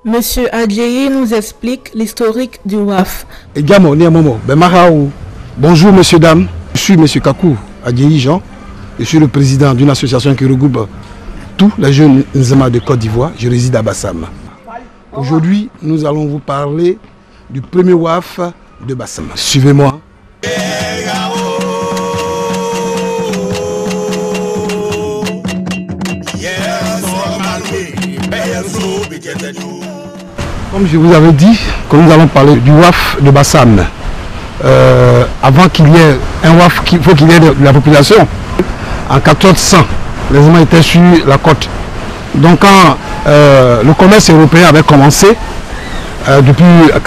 Monsieur Adjei nous explique l'historique du WAF. Bonjour messieurs, dames. Je suis monsieur Kakou Adjei Jean. Je suis le président d'une association qui regroupe tous les jeunes Nzema de Côte d'Ivoire. Je réside à Bassam. Aujourd'hui, nous allons vous parler du premier WAF de Bassam. Suivez-moi. Comme je vous avais dit, que nous allons parler du WAF de Bassam. Avant qu'il y ait un WAF, il faut qu'il y ait de la population. En 1400, les Nzema étaient sur la côte. Donc quand le commerce européen avait commencé, depuis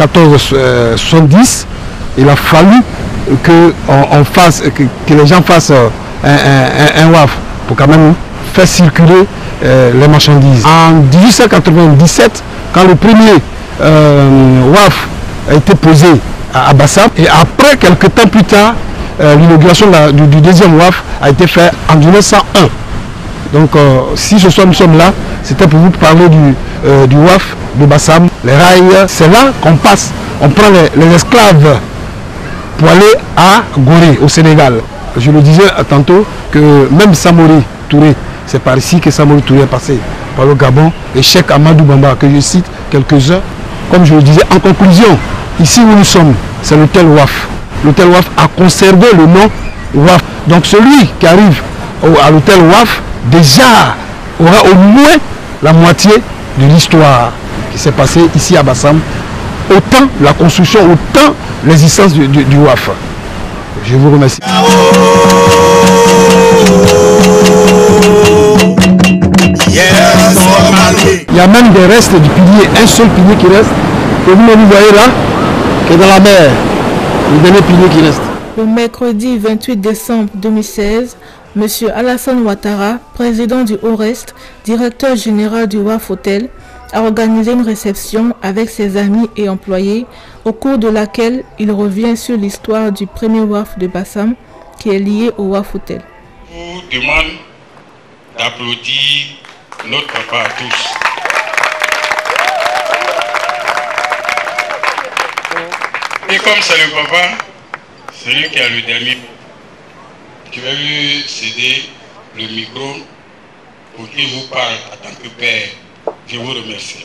1470, il a fallu que les gens fassent un WAF pour quand même faire circuler les marchandises. En 1897, quand le premier WAF a été posé à Bassam, et après, quelques temps plus tard, l'inauguration du deuxième WAF a été faite en 1901. Donc si ce soir nous sommes là, c'était pour vous parler du WAF de Bassam. Les rails, c'est là qu'on passe, on prend les esclaves pour aller à Gorée, au Sénégal. Je le disais tantôt que même Samori Touré, c'est par ici que Samori Touré est passé, par le Gabon, et Cheikh Amadou Bamba, que je cite quelques-uns. Comme je le disais, en conclusion, ici où nous sommes, c'est l'hôtel WAF. L'hôtel WAF a conservé le nom WAF. Donc celui qui arrive à l'hôtel WAF, déjà aura au moins la moitié de l'histoire qui s'est passée ici à Bassam. Autant la construction, autant l'existence du WAF. Je vous remercie. Il y a même des restes du pilier, un seul pilier qui reste, que vous voyez là, qui est dans la mer. Le dernier pilier qui reste. Le mercredi 28 décembre 2016, M. Alassane Ouattara, président du Haut-Rest, directeur général du WAF Hotel, a organisé une réception avec ses amis et employés, au cours de laquelle il revient sur l'histoire du premier WAF de Bassam qui est lié au WAF Hotel. Je vous demande d'applaudir notre papa à tous. Et comme c'est le papa, c'est lui qui a le dernier, je vais lui céder le micro pour qu'il vous parle en tant que père. Je vous remercie.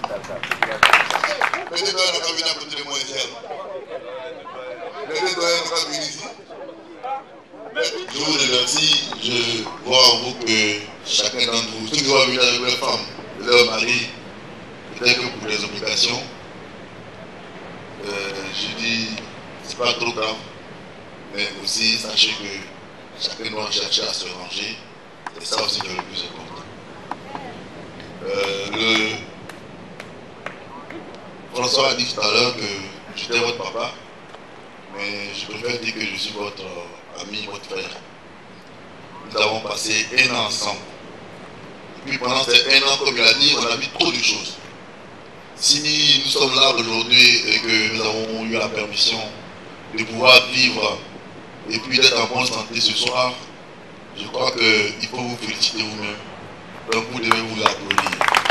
Je vous remercie. Je vois en vous que chacun d'entre vous, ceux qui vont venir avec leur femme, leur mari, peut-être que pour les obligations, je dis, c'est pas trop grave, mais aussi sachez que chacun doit chercher à se ranger, et ça aussi c'est le plus important. François a dit tout à l'heure que j'étais votre papa, mais je préfère dire que je suis votre ami, votre frère. Nous avons passé un an ensemble. Et puis pendant ces un an, comme il a dit, on a vu trop de choses. Si nous sommes là aujourd'hui et que nous avons eu la permission de pouvoir vivre et puis d'être en bonne santé ce soir, je crois qu'il faut vous féliciter vous-même. Donc vous devez vous applaudir.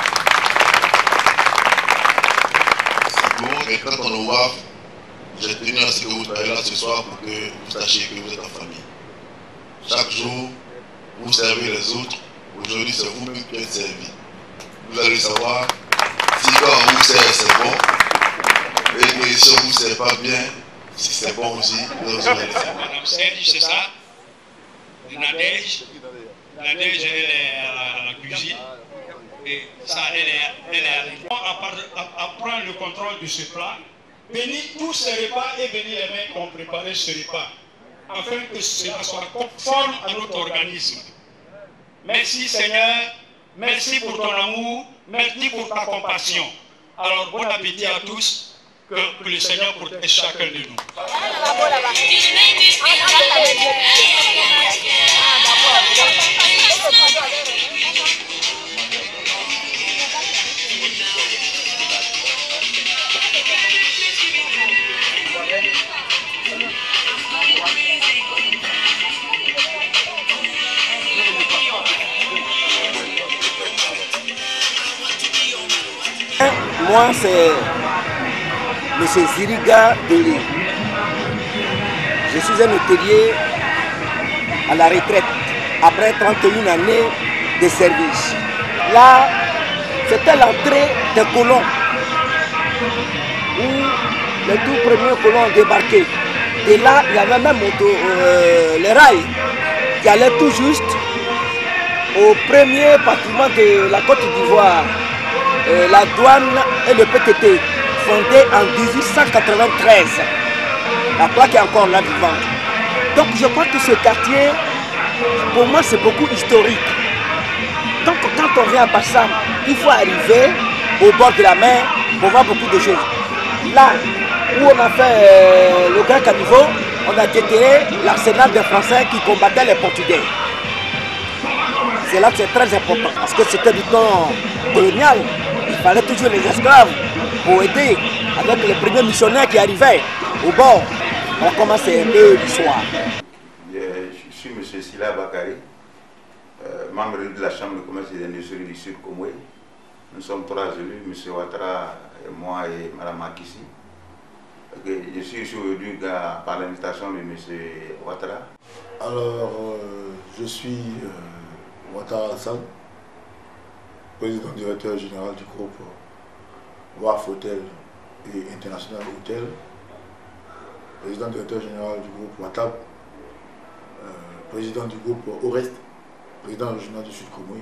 C'est bon, et quand on le voit, j'ai tenu à ce que vous soyez là ce soir pour que vous sachiez que vous êtes en famille. Chaque jour, vous servez les autres. Aujourd'hui, c'est vous-même qui êtes servi. Vous allez savoir si quand on vous sert, c'est bon. Et que si on ne vous sert pas bien, si c'est bon aussi, vous allez savoir. Madame Serge, c'est ça. Nadège, elle est à la cuisine. Et ça, elle est arrivée. À prendre le contrôle de ce plat, bénir tous ces repas et bénir les mains qui ont préparé ce repas, afin que cela soit conforme à notre organisme. Merci Seigneur, merci pour ton amour, merci pour ta compassion. Alors bon appétit à tous, que le Seigneur protège chacun de nous. Moi, c'est M. Ziriga Deli. Je suis un hôtelier à la retraite après 31 années de service. Là, c'était l'entrée des colons où les tout premiers colons ont débarqué. Et là, il y avait même les rails qui allaient tout juste au premier bâtiment de la Côte d'Ivoire, la douane et le PTT, fondé en 1893. La plaque est encore là devant. Donc je crois que ce quartier, pour moi, c'est beaucoup historique. Donc quand on vient à Bassam, il faut arriver au bord de la mer pour voir beaucoup de choses. Là où on a fait le grand caniveau, on a déterré l'arsenal des Français qui combattaient les Portugais. C'est là que c'est très important, parce que c'était du temps colonial. Il fallait toujours les esclaves pour aider avec les premiers missionnaires qui arrivaient au bord. On a commencé un peu l'histoire. Je suis M. Sila Bakari, membre de la Chambre de commerce et d'industrie du Sud Komwe. Nous sommes trois élus, M. Ouattara, moi et Mme Makissi. Je suis ici aujourd'hui par l'invitation de M. Ouattara. Alors, je suis Ouattara Alassane, président directeur général du groupe WAF Hotel et International Hotel, président directeur général du groupe WATAB, président du groupe Orest, président régional du Sud Komwe.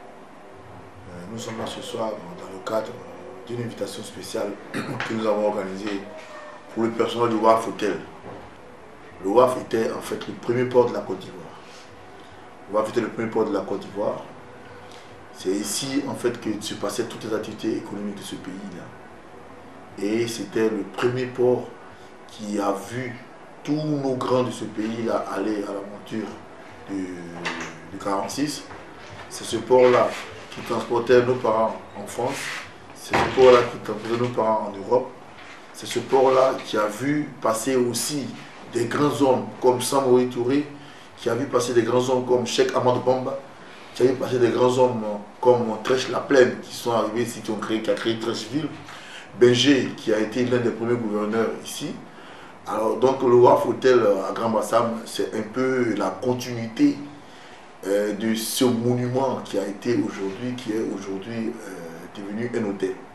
Nous sommes là ce soir dans le cadre d'une invitation spéciale que nous avons organisée pour le personnel du WAF Hotel. Le WAF était en fait le premier port de la Côte d'Ivoire. Le WAF était le premier port de la Côte d'Ivoire. C'est ici en fait que se passaient toutes les activités économiques de ce pays-là. Et c'était le premier port qui a vu tous nos grands de ce pays-là aller à l'aventure du 46. C'est ce port-là qui transportait nos parents en France. C'est ce port-là qui transportait nos parents en Europe. C'est ce port-là qui a vu passer aussi des grands hommes comme Samori Touré, qui a vu passer des grands hommes comme Cheikh Ahmadou Bamba, qui a vu passer des grands hommes comme Trèche La Plaine, qui sont arrivés ici, qui a créé Trècheville, Benjé, qui a été l'un des premiers gouverneurs ici. Alors donc le WAF Hotel à Grand Bassam, c'est un peu la continuité de ce monument qui a été aujourd'hui, qui est aujourd'hui devenu un hôtel.